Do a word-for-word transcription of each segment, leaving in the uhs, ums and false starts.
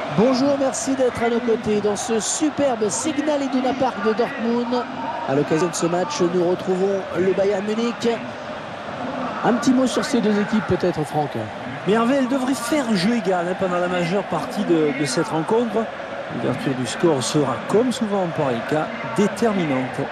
Bonjour, merci d'être à nos côtés dans ce superbe Signal Iduna Park de Dortmund. À l'occasion de ce match, nous retrouvons le Bayern Munich. Un petit mot sur ces deux équipes peut-être, Franck. Mais Hervé, elle devrait faire un jeu égal hein, pendant la majeure partie de, de cette rencontre. L'ouverture du score sera, comme souvent en pareil cas, déterminante.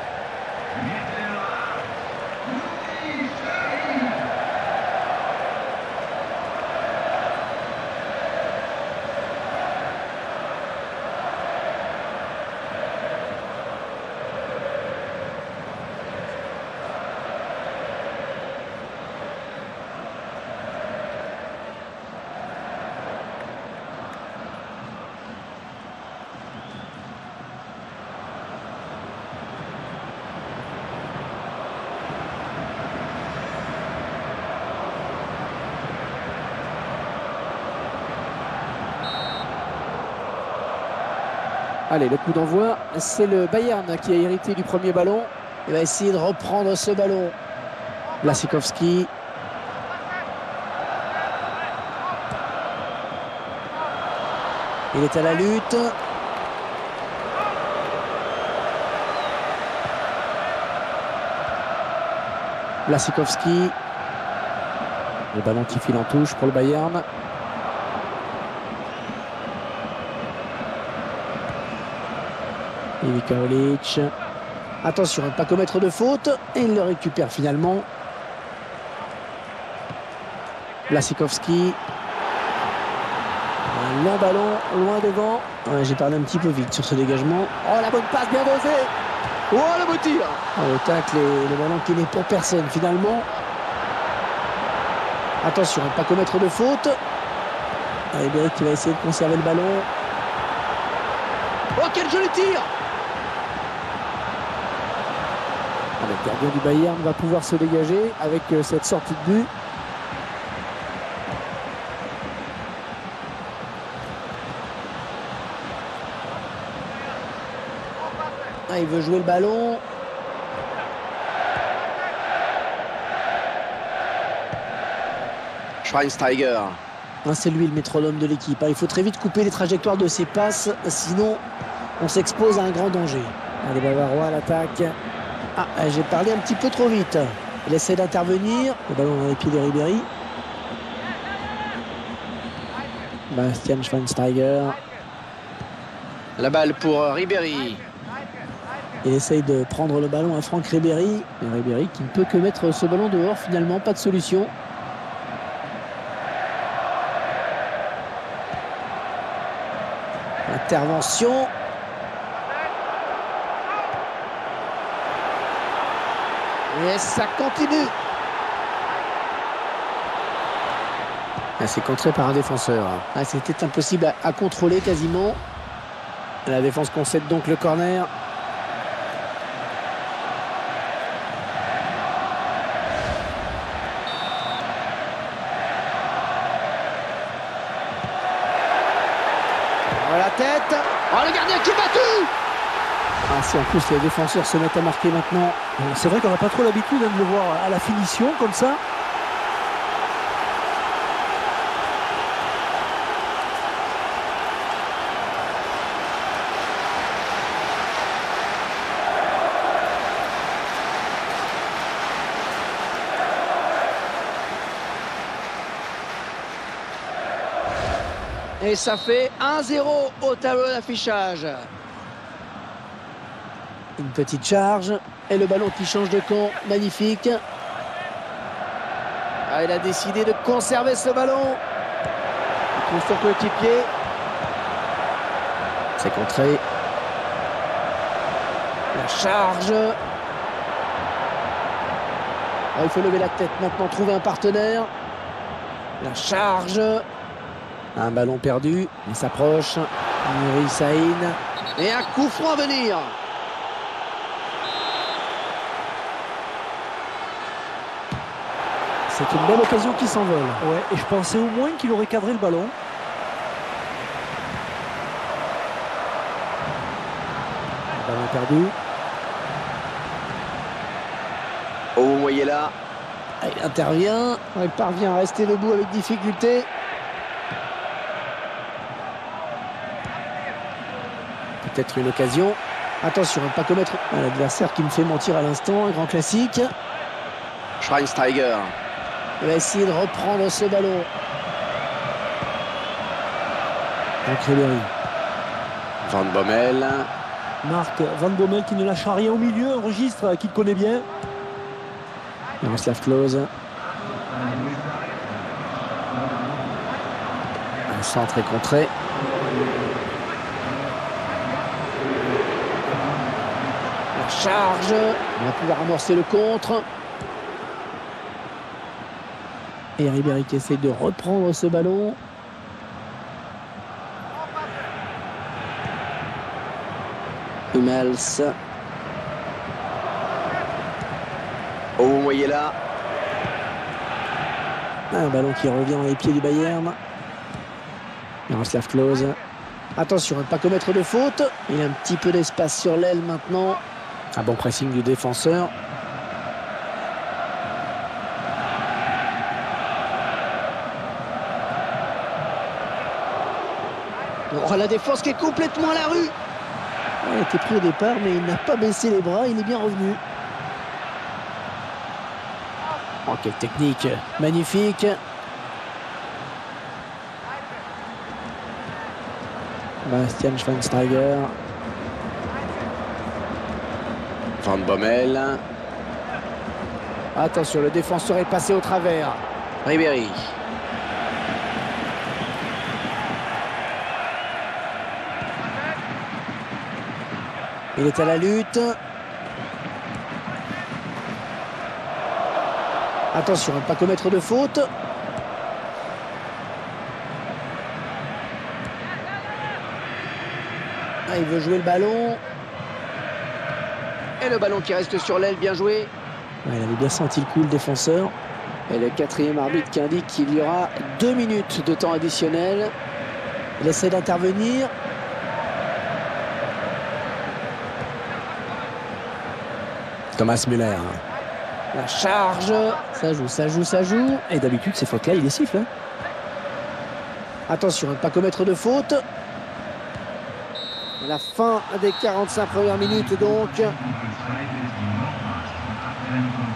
Allez, le coup d'envoi, c'est le Bayern qui a hérité du premier ballon. Il va essayer de reprendre ce ballon. Błaszczykowski. Il est à la lutte. Błaszczykowski. Le ballon qui file en touche pour le Bayern. Ivica Olic. Attention à ne pas commettre de faute. Et il le récupère finalement. Błaszczykowski. Un long ballon, loin devant. Ouais, j'ai parlé un petit peu vite sur ce dégagement. Oh, la bonne passe, bien dosée. Oh, le beau tir. Oh, le tacle et le ballon qui n'est pour personne finalement. Attention à ne pas commettre de faute. Ribéry qui va essayer de conserver le ballon. Oh, quel joli tir. Le gardien du Bayern va pouvoir se dégager avec cette sortie de but. Ah, il veut jouer le ballon. Schweinsteiger. Ah, c'est lui le métronome de l'équipe. Il faut très vite couper les trajectoires de ses passes, sinon on s'expose à un grand danger. Allez, Bavarois à l'attaque. Ah, j'ai parlé un petit peu trop vite. Il essaie d'intervenir. Le ballon dans les pieds de Ribéry. Bastian Schweinsteiger. La balle pour Ribéry. Il essaye de prendre le ballon à Franck Ribéry. Et Ribéry qui ne peut que mettre ce ballon dehors. Finalement, pas de solution. Intervention. Et ça continue. Ah, c'est contré par un défenseur. Ah, c'était impossible à, à contrôler quasiment. La défense concède donc le corner. Oh, la tête. Oh, le gardien qui est battu. Ah, si en plus les défenseurs se mettent à marquer maintenant. C'est vrai qu'on n'a pas trop l'habitude hein, de le voir à la finition comme ça. Et ça fait un zéro au tableau d'affichage. Une petite charge. Et le ballon qui change de camp. Magnifique. Ah, il a décidé de conserver ce ballon. Il trouve son coéquipier. C'est contré. La charge. Ah, il faut lever la tête maintenant. Trouver un partenaire. La charge. Un ballon perdu. Il s'approche. Nuri Sahin. Et un coup franc à venir. C'est une belle occasion qui s'envole. Ouais, et je pensais au moins qu'il aurait cadré le ballon. Ballon perdu. Oh, vous voyez là. Il intervient. Il parvient à rester debout avec difficulté. peut-être une occasion. Attention, ne pas commettre un adversaire qui me fait mentir à l'instant. Un grand classique. Schweinsteiger. Il va essayer de reprendre ce ballon. Donc Ribéry. Van Bommel. Marc Van Bommel qui ne lâche rien au milieu, un registre qu'il connaît bien. Miroslav Klose. Un centre est contré. La charge. On va pouvoir amorcer le contre. Et Ribéry qui essaie de reprendre ce ballon. Hummels. Oh, vous voyez là. Un ballon qui revient dans les pieds du Bayern. Miroslav Klose. Attention à ne pas commettre de faute. Il a un petit peu d'espace sur l'aile maintenant. Un bon pressing du défenseur. Oh, la défense qui est complètement à la rue. Il a été pris au départ, mais il n'a pas baissé les bras. Il est bien revenu. Oh, quelle technique magnifique. Bastian Schweinsteiger. Van Bommel. Attention, le défenseur est passé au travers. Ribéry. Il est à la lutte. Attention à ne pas commettre de faute. Ah, il veut jouer le ballon. Et le ballon qui reste sur l'aile, bien joué. Ah, il avait bien senti le coup, le défenseur. Et le quatrième arbitre qui indique qu'il y aura deux minutes de temps additionnel. Il essaie d'intervenir. Thomas Müller. La charge. Ça joue, ça joue, ça joue. Et d'habitude, ces fautes-là, il les siffle. Hein. Attention à ne pas commettre de faute. La fin des quarante-cinq premières minutes donc.